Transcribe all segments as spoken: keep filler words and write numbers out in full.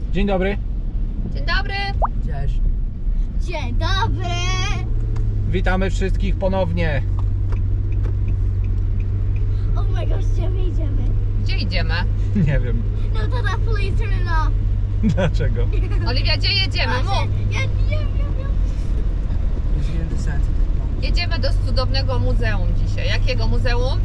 Dzień dobry. Dzień dobry. Cześć. Dzień dobry. Witamy wszystkich ponownie. Oh my gosh, gdzie my idziemy? Gdzie idziemy? Nie wiem. No to that, please turn it off. Dlaczego? Oliwia, gdzie jedziemy? Mów. Ja nie wiem. Museum de Science and Technology. Jedziemy do cudownego muzeum dzisiaj. Jakiego muzeum?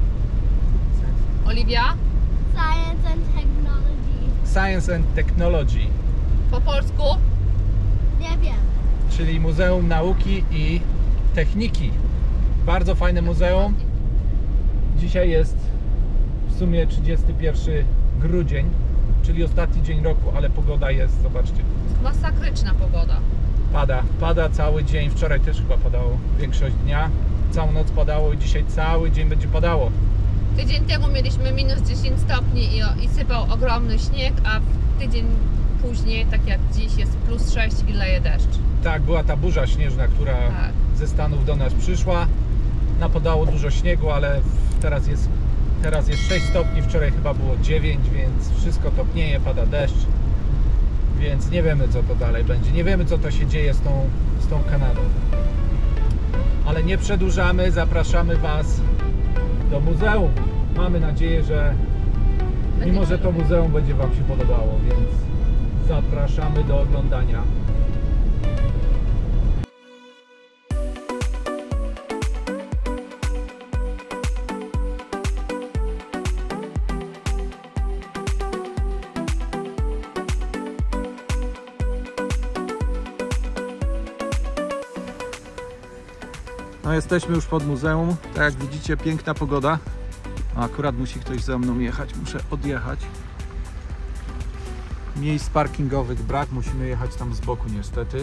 Oliwia? Science and Technology. Science and Technology, Po polsku? Nie wiem. czyli Muzeum Nauki i Techniki. Bardzo fajne muzeum. Dzisiaj jest w sumie trzydziesty pierwszy grudzień, czyli ostatni dzień roku, ale pogoda jest, zobaczcie, Masakryczna pogoda. pada, pada cały dzień. Wczoraj też chyba padało większość dnia, całą noc padało i dzisiaj cały dzień będzie padało. Tydzień temu mieliśmy minus dziesięć stopni i, i sypał ogromny śnieg, a w tydzień później, tak jak dziś, jest plus sześć i leje deszcz. Tak, była ta burza śnieżna, która Tak. ze Stanów do nas przyszła. Napadało dużo śniegu, ale teraz jest, teraz jest sześć stopni, wczoraj chyba było dziewięć, więc wszystko topnieje, pada deszcz. Więc nie wiemy, co to dalej będzie. Nie wiemy, co to się dzieje z tą, z tą Kanadą. Ale nie przedłużamy, zapraszamy Was do muzeum. Mamy nadzieję, że mimo, że to muzeum będzie Wam się podobało, więc zapraszamy do oglądania. No, jesteśmy już pod muzeum. Tak jak widzicie, piękna pogoda. A akurat musi ktoś ze mną jechać, muszę odjechać. Miejsc parkingowych brak, musimy jechać tam z boku niestety.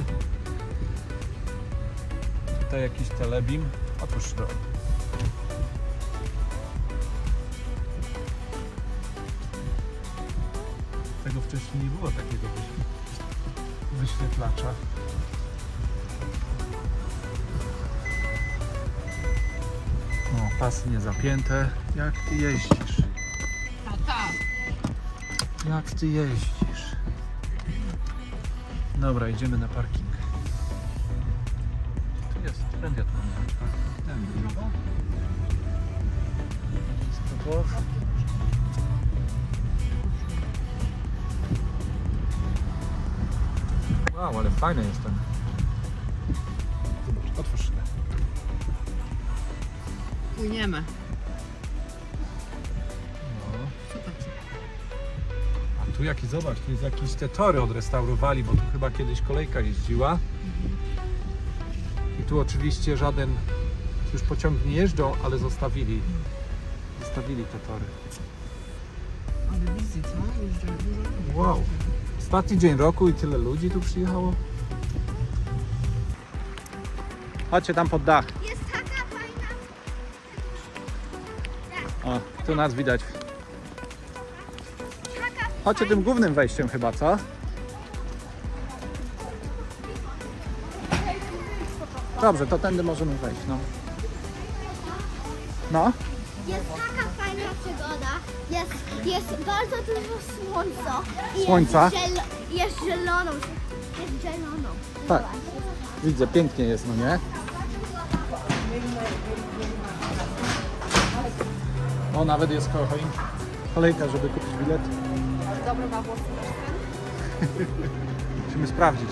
Tutaj jakiś telebim. Otóż to. Tego wcześniej nie było, takiego wyświetlacza. O, pasy nie zapięte. Jak ty jeździsz? Tata. Jak ty jeździsz? Dobra, idziemy na parking. Tu jest, będzie to ten chyba. Wow, ale fajny jest ten. Zobacz, otwórz szybę. Płyniemy. No. A tu jaki, zobacz, tu jest jakieś te tory odrestaurowali, bo tu chyba kiedyś kolejka jeździła. I tu oczywiście żaden, już pociągi nie jeżdżą, ale zostawili, zostawili te tory. Ale wizji, co? Jeżdżę dużo. Wow. Ostatni dzień roku i tyle ludzi tu przyjechało. Chodźcie tam pod dach. Jest taka fajna. O, tu nas widać. Taka Chodźcie tym głównym wejściem chyba, co? Dobrze, to tędy możemy wejść, no. No, Jest taka fajna przygoda. Jest, jest bardzo dużo słońca. I Słońca? Jest, ziel, jest zieloną. Jest zieloną. tak. Widzę, pięknie jest, no nie? O, nawet jest kolej, kolejka, żeby kupić bilet. Dobry ma włosy. Musimy sprawdzić.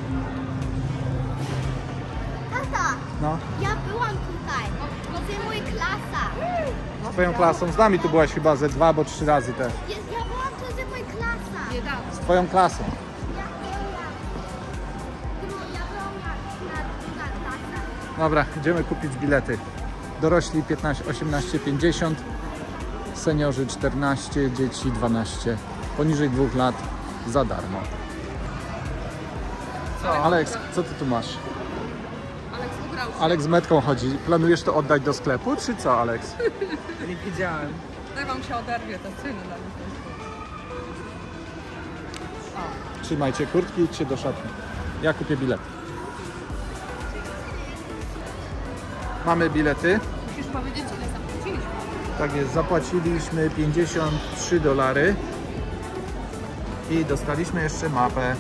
Tata, No, ja byłam tutaj. To jest moja klasa. z twoją klasą. Z nami tu byłaś chyba ze dwa, bo trzy razy też. Jest, ja byłam, to jest moja klasa. Nie dam. Z twoją klasą. Ja byłam. Ja byłam na, na druga klasa. Dobra, idziemy kupić bilety. Dorośli piętnaście, osiemnaście, pięćdziesiąt, seniorzy czternaście, dzieci dwanaście, poniżej dwóch lat za darmo. Co? Aleks, co ty tu masz? Aleks ugrał się. Aleks z metką chodzi. Planujesz to oddać do sklepu, czy co, Aleks? Nie wiedziałem. Tak wam się oderwie, to syny dla mnie. Trzymajcie kurtki i idźcie do szatni. Ja kupię bilet. Mamy bilety. Musisz powiedzieć, ile zapłaciliśmy. Tak jest, zapłaciliśmy pięćdziesiąt trzy dolary. I dostaliśmy jeszcze mapę.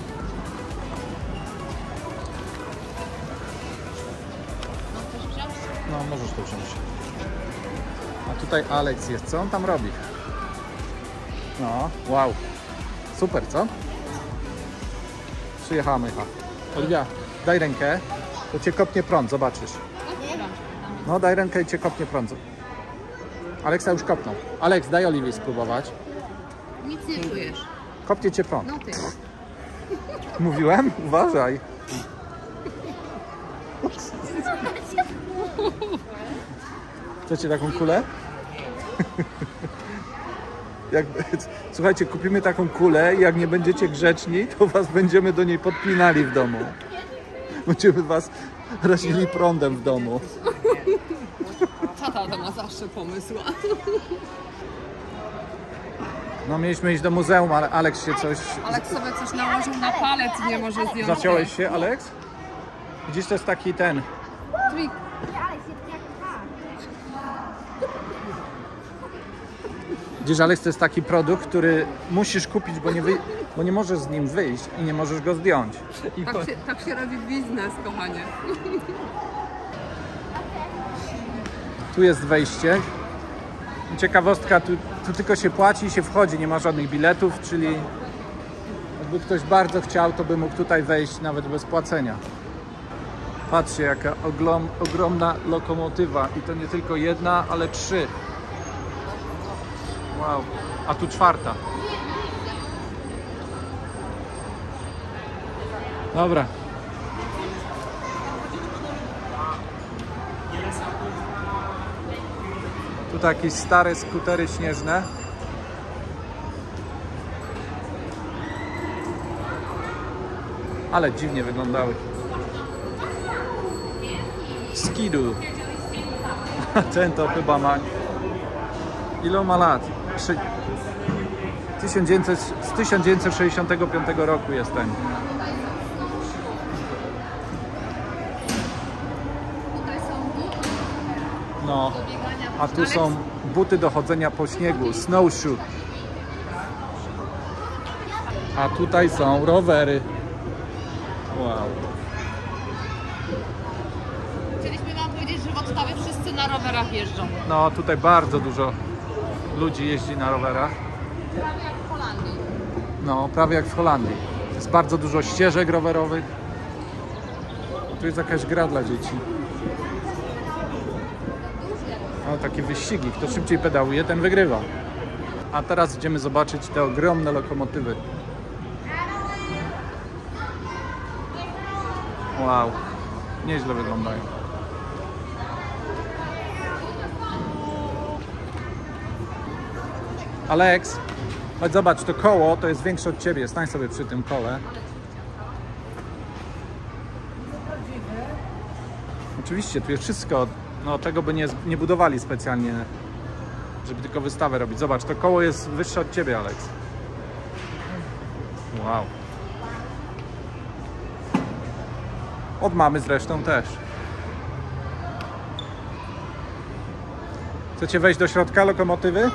No, chcesz wziąć? No, możesz to wziąć. A tutaj Alex jest. Co on tam robi? No, wow. Super, co? Przyjechała Mycha. Oliwia, daj rękę, to cię kopnie prąd, zobaczysz. No, daj rękę i cię kopnie prąd. Aleksa już kopnął. Aleks, daj Oliwii spróbować. Nic nie czujesz. Kopnie cię prąd. No ty. Mówiłem? Uważaj. Chcecie taką kulę? Jak, słuchajcie, kupimy taką kulę i jak nie będziecie grzeczni, to was będziemy do niej podpinali w domu. Będziemy was razili prądem w domu. Tata to ma zawsze pomysł. No mieliśmy iść do muzeum, ale Aleks się coś... Aleks sobie coś nałożył na palec i nie może zdjąć. Zaciąłeś się, Aleks? Widzisz, to jest taki ten... Trik. Widzisz, Aleks, to jest taki produkt, który musisz kupić, bo nie, wy... bo nie możesz z nim wyjść i nie możesz go zdjąć. I Tak, po... się, tak się robi biznes, kochanie. Tu jest wejście. Ciekawostka, tu, tu tylko się płaci i się wchodzi, nie ma żadnych biletów, czyli jakby ktoś bardzo chciał, to by mógł tutaj wejść nawet bez płacenia. Patrzcie, jaka ogrom, ogromna lokomotywa i to nie tylko jedna, ale trzy. Wow, a tu czwarta. Dobra. Tu jakieś stare skutery śnieżne. Ale dziwnie wyglądały. Skidu. Ten to chyba ma... Ile ma lat? Szy... tysiąc dziewięćset... Z tysiąc dziewięćset sześćdziesiątego piątego roku jest ten. Tutaj są buty No. do biegania. A tu są buty do chodzenia po śniegu, snowshoe. A tutaj są rowery. Wow. Chcieliśmy wam powiedzieć, że w Ottawie wszyscy na rowerach jeżdżą. No tutaj bardzo dużo ludzi jeździ na rowerach. Prawie jak w Holandii. No, prawie jak w Holandii. Jest bardzo dużo ścieżek rowerowych. Tu jest jakaś gra dla dzieci. No, takie wyścigi. Kto szybciej pedałuje, ten wygrywa. A teraz idziemy zobaczyć te ogromne lokomotywy. Wow, nieźle wyglądają. Aleks, chodź zobacz, to koło to jest większe od ciebie. Stań sobie przy tym kole. Oczywiście, tu jest wszystko. No tego by nie, nie budowali specjalnie, żeby tylko wystawę robić. Zobacz, to koło jest wyższe od ciebie, Aleks. Wow. Od mamy zresztą też. Chcecie wejść do środka lokomotywy?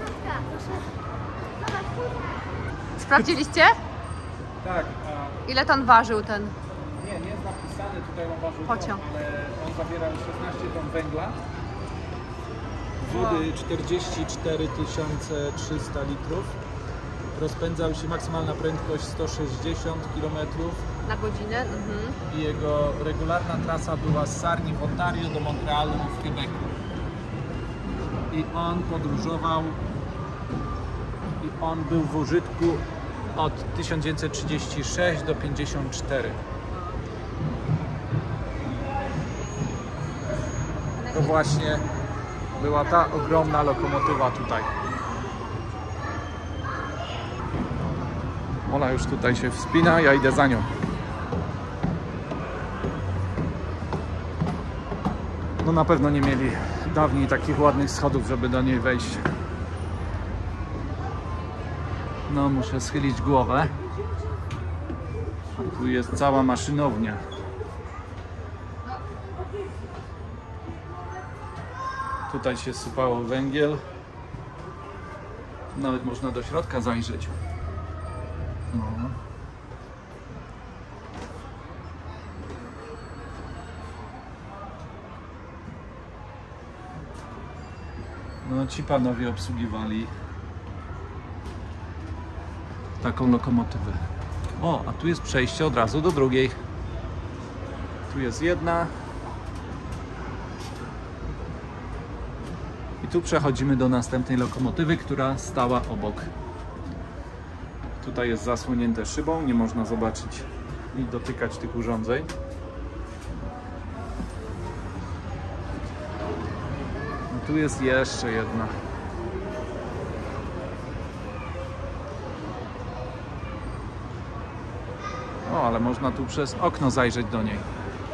Sprawdziliście? Tak. Ile ton ważył ten? Nie, nie jest napisane, tutaj on ważył Pociąg. ton, ale on zawierał szesnaście ton węgla. Wody czterdzieści cztery tysiące trzysta litrów. Rozpędzał się, maksymalna prędkość sto sześćdziesiąt kilometrów. Na godzinę? Mhm. I jego regularna trasa była z Sarni w Ontario do Montrealu w Quebecu. I on podróżował i on był w użytku od tysiąc dziewięćset trzydziestego szóstego do pięćdziesiątego czwartego. To właśnie była ta ogromna lokomotywa tutaj. Ona już tutaj się wspina, ja idę za nią. No na pewno nie mieli dawniej takich ładnych schodów, żeby do niej wejść. No muszę schylić głowę. Tu jest cała maszynownia. Tutaj się sypało węgiel. Nawet można do środka zajrzeć. No. No ci panowie obsługiwali taką lokomotywę. O, a tu jest przejście od razu do drugiej. Tu jest jedna. I tu przechodzimy do następnej lokomotywy, która stała obok. Tutaj jest zasłonięte szybą, nie można zobaczyć i dotykać tych urządzeń. A tu jest jeszcze jedna. O, ale można tu przez okno zajrzeć do niej.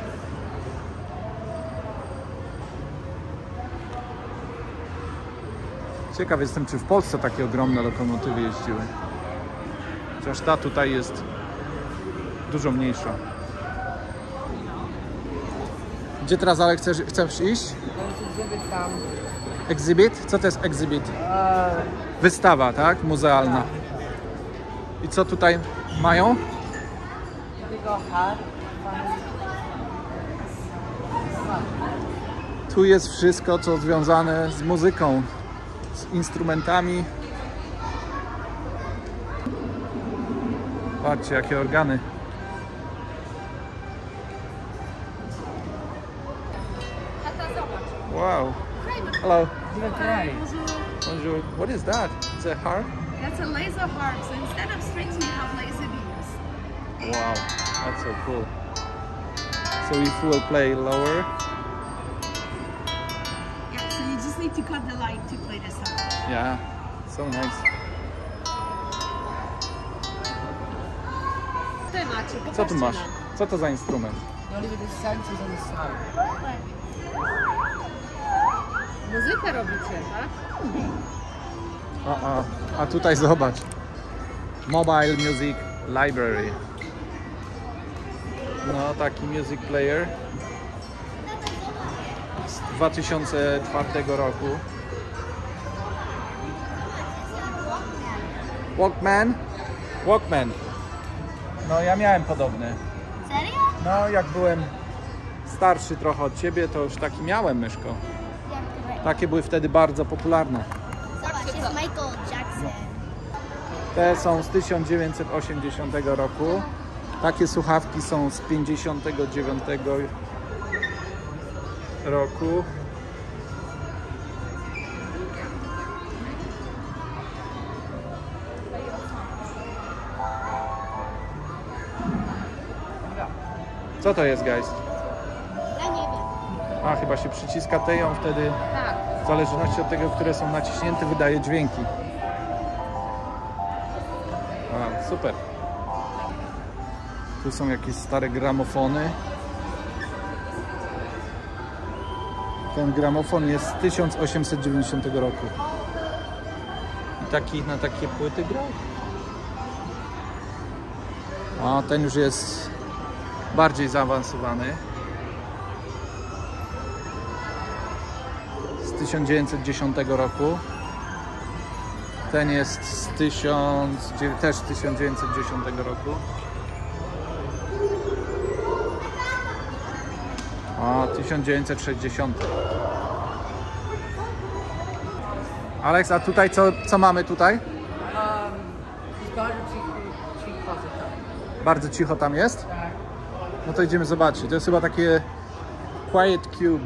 Ciekaw jestem, czy w Polsce takie ogromne lokomotywy jeździły. Chociaż ta tutaj jest dużo mniejsza. Gdzie teraz, Alek, chcesz, chcesz iść? Tam. Exhibit? Co to jest exhibit? Uh, Wystawa, tak? Muzealna. I co tutaj mają? tylko hat. Tu jest wszystko, co związane z muzyką, z instrumentami. Patrzcie, jakie organy. Tata, zobacz. Wow. Hello. Even kraj. Bonjour. What is that? It's a harp? That's a laser harp, so instead of strings you have laser beams. Wow, that's so cool. So if we'll play lower. Yeah, so you just need to cut the light to play this song. Yeah, so nice. Ty macie, Co tu masz? popatrzcie nam. Co to za instrument? Not even the sensors on the side. Muzykę robicie, tak? A, a, a tutaj zobacz. Mobile Music Library. No, taki music player z dwa tysiące czwartego roku. Walkman? Walkman. No, ja miałem podobny. Serio? No, jak byłem starszy trochę od ciebie, to już taki miałem, myszko. Jak to Takie były wtedy bardzo popularne. Zobacz, jest Michael Jackson. Te są z tysiąc dziewięćset osiemdziesiątego roku. Takie słuchawki są z pięćdziesiątego dziewiątego roku. Co to jest, guys? Ja nie wiem. A, chyba się przyciska te i on wtedy, Tak. w zależności od tego, które są naciśnięte, wydaje dźwięki. A, super. Tu są jakieś stare gramofony. Ten gramofon jest z tysiąc osiemset dziewięćdziesiątego roku. I taki na takie płyty grał. A ten już jest bardziej zaawansowany. Z tysiąc dziewięćset dziesiątego roku. Ten jest z tysiąc, też z tysiąc dziewięćset dziesiątego roku. A, tysiąc dziewięćset sześćdziesiąty. Aleks, a tutaj co, co mamy tutaj? Um, it's bardzo cicho, cicho tam. Bardzo cicho tam jest? No to idziemy zobaczyć. To jest chyba takie Quiet Cube.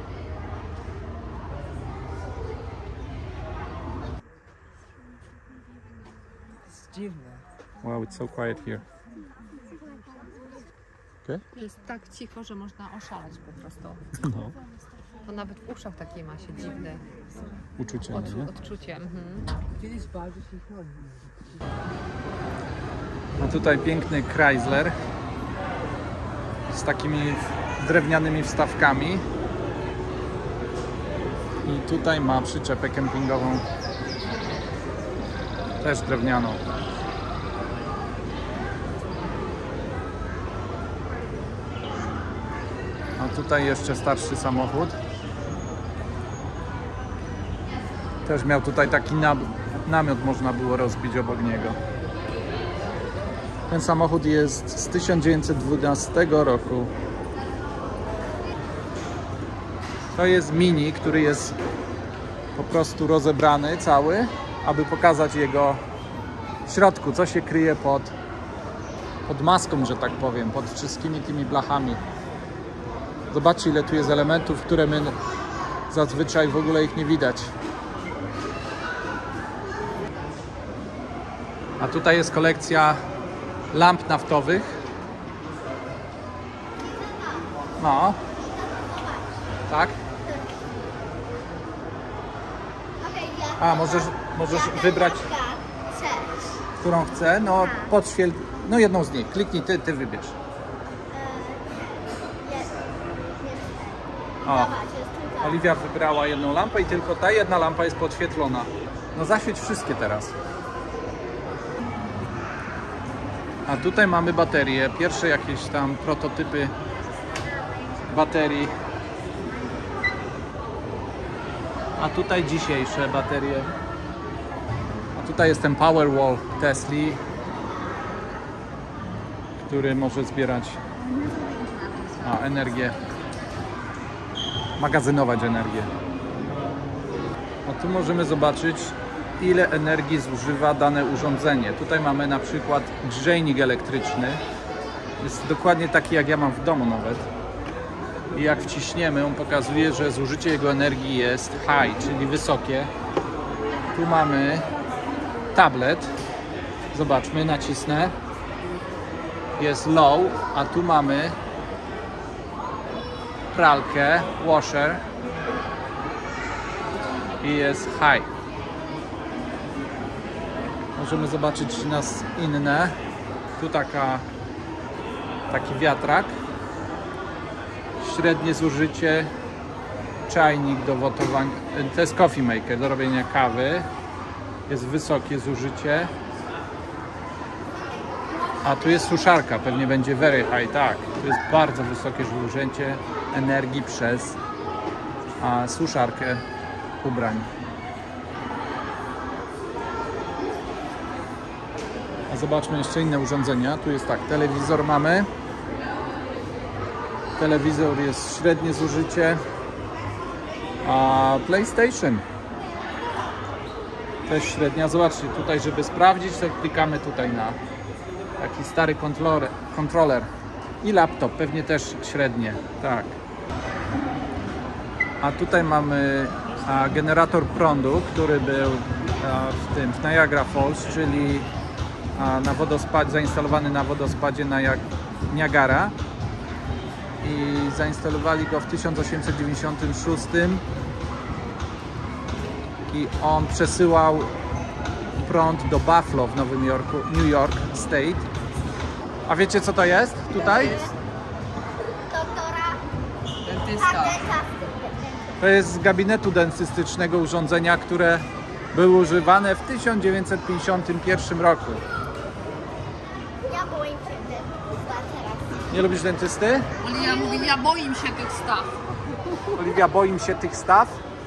Jest dziwne. Wow, it's so quiet here. Okay? Jest tak cicho, że można oszaleć po prostu. No, To nawet w uszach takie ma się dziwne uczucie, odczu- nie? odczucie. Mhm. Gdzie jest bardzo cicho? A tutaj piękny Chrysler z takimi drewnianymi wstawkami. I tutaj ma przyczepę kempingową, też drewnianą. A tutaj jeszcze starszy samochód. Też miał tutaj taki nam- namiot, można było rozbić obok niego. Ten samochód jest z tysiąc dziewięćset dwunastego roku. To jest Mini, który jest po prostu rozebrany cały, aby pokazać jego w środku, co się kryje pod, pod maską, że tak powiem, pod wszystkimi tymi blachami. Zobaczcie, ile tu jest elementów, które my zazwyczaj w ogóle ich nie widać. A tutaj jest kolekcja lamp naftowych. No. Tak? A, możesz, możesz wybrać, którą chcę. No, podświetl... No, jedną z nich. Kliknij, ty, ty wybierz. O, Oliwia wybrała jedną lampę i tylko ta jedna lampa jest podświetlona. No, zaświeć wszystkie teraz. A tutaj mamy baterie. Pierwsze jakieś tam prototypy baterii. A tutaj dzisiejsze baterie. A tutaj jest ten Powerwall Tesli, który może zbierać a, energię, magazynować energię. A tu możemy zobaczyć, ile energii zużywa dane urządzenie. Tutaj mamy na przykład grzejnik elektryczny. Jest dokładnie taki, jak ja mam w domu nawet. I jak wciśniemy, on pokazuje, że zużycie jego energii jest high, czyli wysokie. Tu mamy tablet. Zobaczmy, nacisnę. Jest low, a tu mamy pralkę, washer. I jest high. Możemy zobaczyć nas inne. Tu taka, taki wiatrak. Średnie zużycie, czajnik do gotowania, to jest coffee maker do robienia kawy, jest wysokie zużycie, a tu jest suszarka, pewnie będzie very high, tak, tu jest bardzo wysokie zużycie energii przez a, suszarkę ubrań. A zobaczmy jeszcze inne urządzenia, tu jest tak, telewizor mamy. Telewizor jest średnie zużycie, a PlayStation też średnia. Zobaczcie, tutaj żeby sprawdzić, to klikamy tutaj na taki stary kontroler, kontroler. I laptop, pewnie też średnie, tak. A tutaj mamy a, generator prądu, który był a, w tym, w Niagara Falls, czyli a, na wodospad, zainstalowany na wodospadzie na Niagara. I zainstalowali go w tysiąc osiemset dziewięćdziesiątym szóstym i on przesyłał prąd do Buffalo w Nowym Jorku, New York State. A wiecie, co to jest tutaj? Doktora Dentysta. To jest z gabinetu dentystycznego urządzenia, które były używane w tysiąc dziewięćset pięćdziesiątym pierwszym roku. Ja boję się dentysta teraz. Nie lubisz dentysty? Oliwia mówi, ja boję się tych staw. Oliwia boi się tych staw.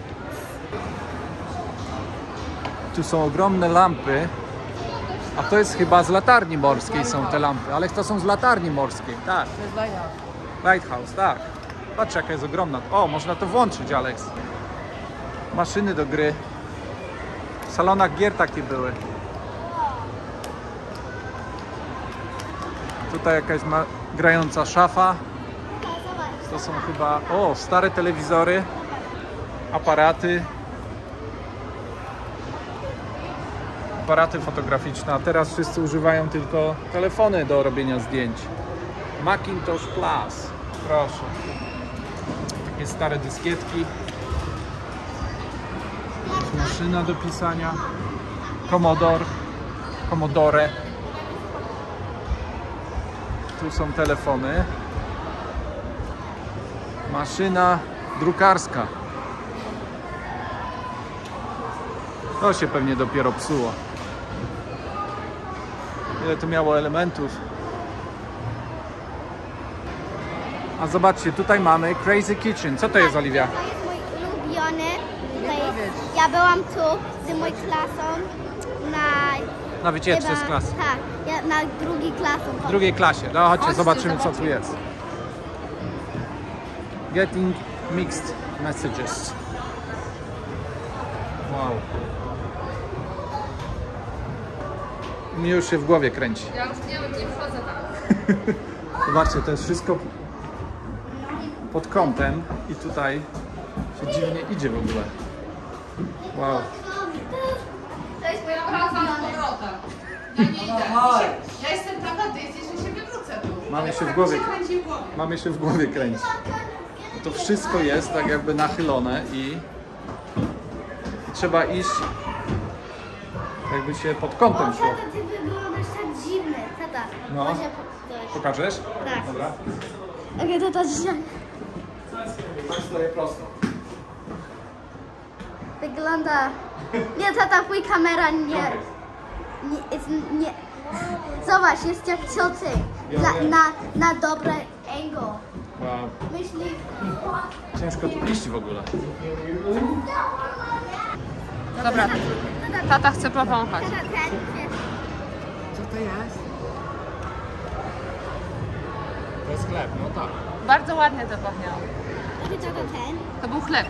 Tu są ogromne lampy. A to jest chyba z latarni morskiej są te lampy. Ale to są z latarni morskiej, tak. To jest lighthouse. Lighthouse, tak. Patrz, jaka jest ogromna. O, można to włączyć, Alex. Maszyny do gry. W salonach gier takie były. Tutaj jakaś ma grająca szafa. To są chyba, o, stare telewizory, aparaty. Aparaty fotograficzne, a teraz wszyscy używają tylko telefony do robienia zdjęć. Macintosh Plus, proszę. Takie stare dyskietki. Maszyna do pisania. Commodore. Commodore. Tu są telefony. Maszyna drukarska. To się pewnie dopiero psuło. Ile to miało elementów. A zobaczcie, tutaj mamy Crazy Kitchen. Co to jest, Oliwia? To jest mój ulubiony. Tutaj, ja byłam tu z moją klasą na Na wycieczce Chyba- z klasy. Tak, ja na drugiej klasy. W drugiej klasie. No chodźcie, Chodźcie, zobaczymy co tu zobaczymy. jest. Getting mixed messages. Wow. Mi już się w głowie kręci. Ja już nie, nie wchodzę tam. Zobaczcie, to jest wszystko pod kątem i tutaj się dziwnie idzie w ogóle. Wow. To jest moja wracam z powrotem. Ja nie idę. Ja jestem taka, ty jesteś, że się wywrócę tu. Mamy się w głowie, Kręci w głowie. mamy się w głowie kręci. To wszystko jest tak jakby nachylone i trzeba iść jakby się pod kątem szło. Tata, ty wyglądasz tak dziwny. Tata, No. może po- Pokażesz? Tak. Dobra. Okej, tata, dzisiaj Tak stoję prosto. wygląda... Nie, tata, twój kamera nie... Nie, jest, nie... Zobacz, jest jak cioty. Na, na, na dobre angle. Wow. Myśli... Ciężko tu iść w ogóle. Dobra, tata chce powąchać. Tata, ten, wiesz, Co to jest? To jest chleb, no tak. Bardzo ładnie to pachniało. okej, tata, ten. To był chleb.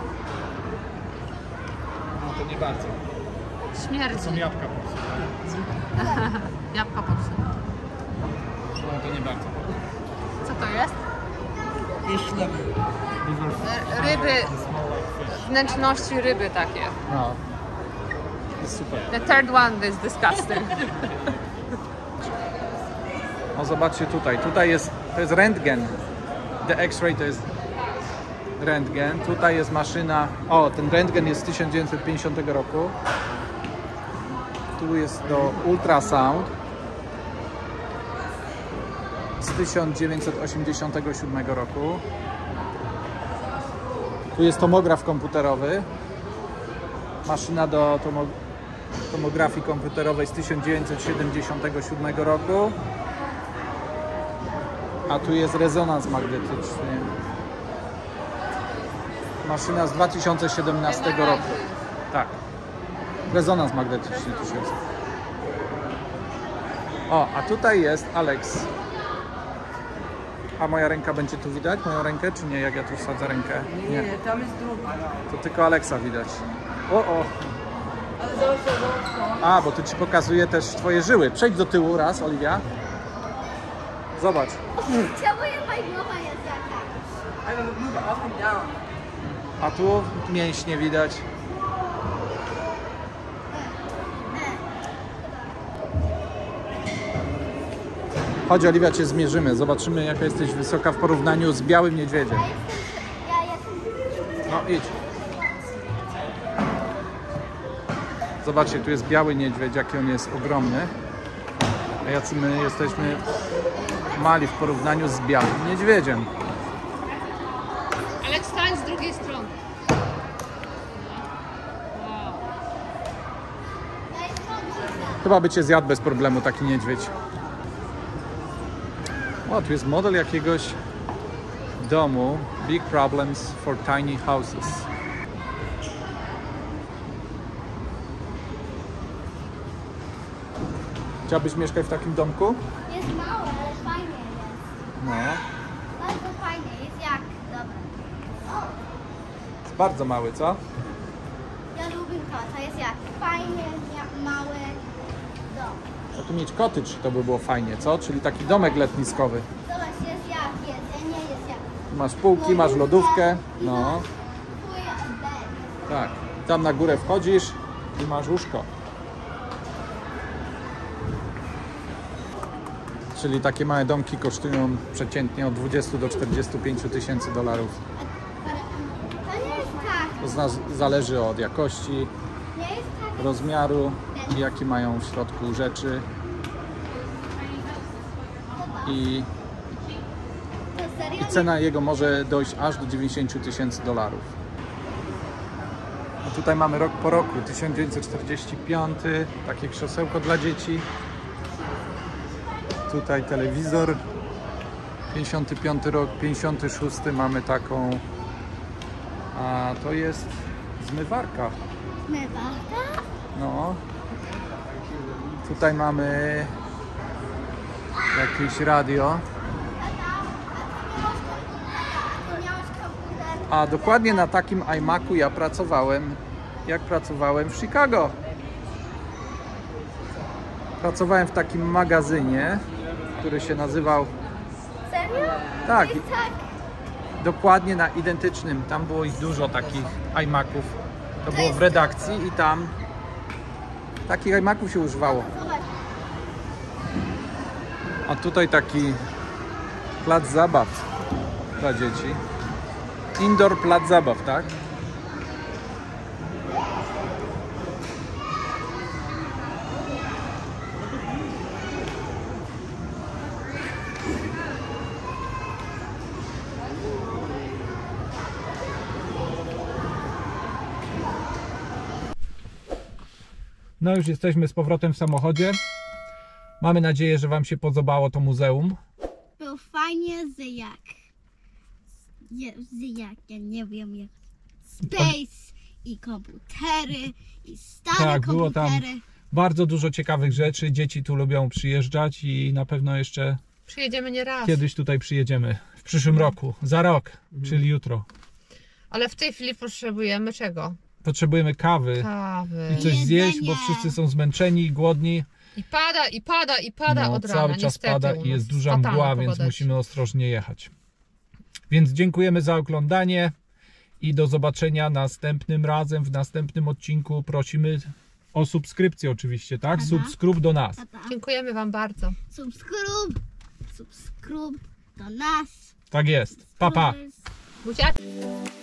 No to nie bardzo. Śmierdzi. jabłka popsute. Jabłka popsute. No to nie bardzo. Co to jest? Fish liver. R- Ryby, wnętrzności ryby takie. No. Jest super. The third one is disgusting. O, zobaczcie tutaj. Tutaj jest, to jest rentgen. The X-ray to jest rentgen. Tutaj jest maszyna. O, ten rentgen jest z tysiąc dziewięćset pięćdziesiątego roku. Tu jest do ultrasound z tysiąc dziewięćset osiemdziesiątego siódmego roku. Tu jest tomograf komputerowy. Maszyna do tomo tomografii komputerowej z tysiąc dziewięćset siedemdziesiątego siódmego roku. A tu jest rezonans magnetyczny. Maszyna z dwa tysiące siedemnastego roku. Tak. Rezonans magnetyczny tu jest. O, a tutaj jest Alex. A moja ręka będzie tu widać? Moją rękę, czy nie? Jak ja tu wsadzę rękę? Nie, tam jest drugi. To tylko Alexa widać. O, o. Ale zobacz, zobacz. A, bo tu ci pokazuje też twoje żyły. Przejdź do tyłu raz, Oliwia. Zobacz. Czemu jest moja głowa jest jaka? I will move up and down. A tu mięśnie widać. Chodź, Oliwia, cię zmierzymy. Zobaczymy, jaka jesteś wysoka w porównaniu z białym niedźwiedziem. Ja jestem... No, idź. Zobaczcie, tu jest biały niedźwiedź, jaki on jest ogromny. A jacy my jesteśmy mali w porównaniu z białym niedźwiedziem. Alex, stań z drugiej strony. Wow. Chyba by cię zjadł bez problemu taki niedźwiedź. O, tu jest model jakiegoś domu. Big problems for tiny houses. Chciałbyś mieszkać w takim domku? Jest małe, ale fajnie jest. No. Bardzo fajnie, jest jak... Dobra. O, Jest bardzo mały, co? ja lubię to, to jest jak fajnie, jak mały dom. A tu mieć cottage to by było fajnie, co? Czyli taki domek letniskowy. Zobacz, jest jak jedzenie, jest jak... Masz półki, masz lodówkę. No, Twój bed. tak. Tam na górę wchodzisz i masz łóżko. Czyli takie małe domki kosztują przeciętnie od dwudziestu do czterdziestu pięciu tysięcy dolarów. To nie jest tak, To z nas zależy od jakości, nie jest tak. rozmiaru i jakie mają w środku rzeczy. I, To serio? i cena jego może dojść aż do dziewięćdziesięciu tysięcy dolarów. A tutaj mamy rok po roku, tysiąc dziewięćset czterdziesty piąty, takie krzesełko dla dzieci. Tutaj telewizor, pięćdziesiąty piąty rok, pięćdziesiąty szósty mamy taką, a to jest zmywarka. Zmywarka? No, Tutaj mamy jakieś radio. A dokładnie na takim iMacu ja pracowałem, jak pracowałem w Chicago. Pracowałem w takim magazynie, który się nazywał... Serio? Tak, Tak. dokładnie na identycznym. Tam było ich dużo takich iMaców. To było w redakcji i tam takich iMaców się używało. Zobacz. A tutaj taki plac zabaw dla dzieci. Indoor plac zabaw, tak? No już jesteśmy z powrotem w samochodzie. Mamy nadzieję, że Wam się podobało to muzeum. Był fajnie, że jak... Je, że jak, ja nie wiem jak... Space i komputery i stare Tak, było tam komputery. bardzo dużo ciekawych rzeczy. Dzieci tu lubią przyjeżdżać i na pewno jeszcze Przyjedziemy nie raz. kiedyś tutaj przyjedziemy. W przyszłym roku, za rok, czyli jutro. Ale w tej chwili potrzebujemy czego? Potrzebujemy kawy Kawy. i coś zjeść, bo Jedzenie. wszyscy są zmęczeni i głodni. I pada, i pada, i pada No, od rana. cały czas Niestety pada u i nas jest duża fatalna mgła, więc pogoda musimy ostrożnie jechać. Więc dziękujemy za oglądanie i do zobaczenia następnym razem, w następnym odcinku. Prosimy o subskrypcję oczywiście, tak? Aha. Subskryb do nas. Tata, Dziękujemy Wam bardzo. subskryb, subskryb do nas. Tak jest. Pa, pa. Subskryb. Buziaki.